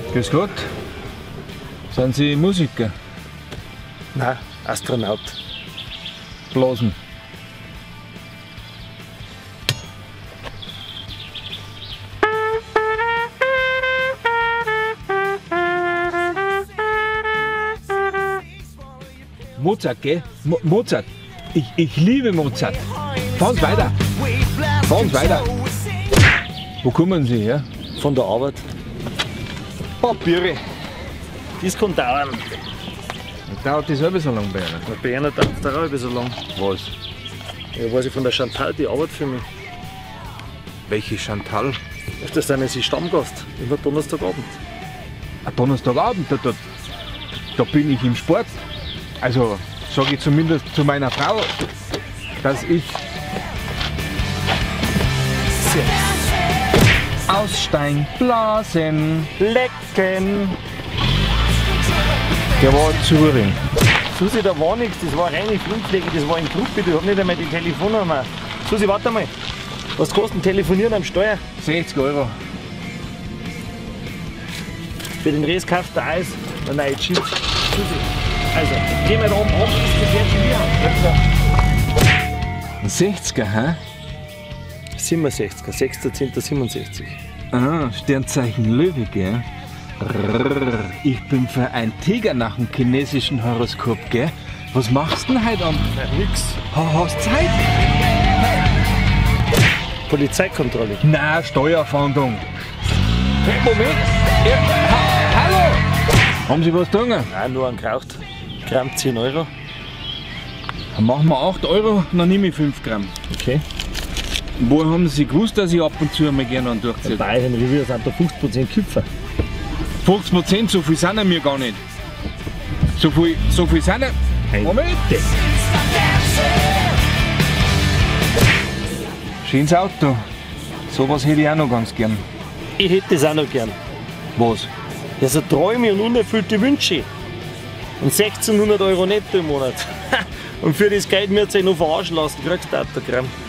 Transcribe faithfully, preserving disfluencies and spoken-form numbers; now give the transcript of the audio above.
Grüß Gott. Sind Sie Musiker? Nein, Astronaut. Blasen. Mozart, gell? Mo Mozart. Ich, ich liebe Mozart. Fahren weiter. Fahren weiter. Wo kommen Sie her? Von der Arbeit. Papiere. Das kann dauern. Dauert das halbe so lang bei Ihnen? Bei einer dauert es halb so lang. Was? Ja, weiß ich von der Chantal, die arbeitet für mich. Welche Chantal? Das sind sie Stammgast, immer Donnerstagabend. Ein Donnerstagabend, da, da, da bin ich im Sport. Also sage ich zumindest zu meiner Frau, dass ich aussteigen, blasen, lecken. Der war zu Ring. Susi, da war nichts, das war reine Flugpflege, das war in Gruppe, ich hab nicht einmal die Telefonnummer. Susi, warte mal. Was kostet Telefonieren am Steuer? sechzig Euro. Für den Rest kauft der Eis, der neue Chips. Susi, also, gehen wir da oben rum, das wird schon wieder. Ein sechziger, hä? siebenundsechziger, sechster zehnter siebenundsechzig. Ah, Sternzeichen Löwe, gell? Ich bin für ein Tiger nach dem chinesischen Horoskop, gell? Was machst du denn heute Abend? Ja, nix. Ha, hast Zeit? Polizeikontrolle. Na, Steuerfahndung. Hey, Moment! Ja, ha, hallo! Haben Sie was getan? Nein, nur ein geraucht. Gramm zehn Euro. Dann machen wir acht Euro, dann nehme ich fünf Gramm. Okay. Wo haben Sie gewusst, dass ich ab und zu einmal gerne einen durchziehe? Bei Bayern Revier sind da fünfzig Prozent Küpfer. fünfzig Prozent, so viel sind wir gar nicht. So viel, so viel sind wir. Hey. Moment! Schönes Auto. Sowas hätte ich auch noch ganz gern. Ich hätte das auch noch gern. Was? Ja, so Träume und unerfüllte Wünsche. Und sechzehnhundert Euro netto im Monat. Und für das Geld wird sich noch verarschen lassen, kriegst du Autogramm.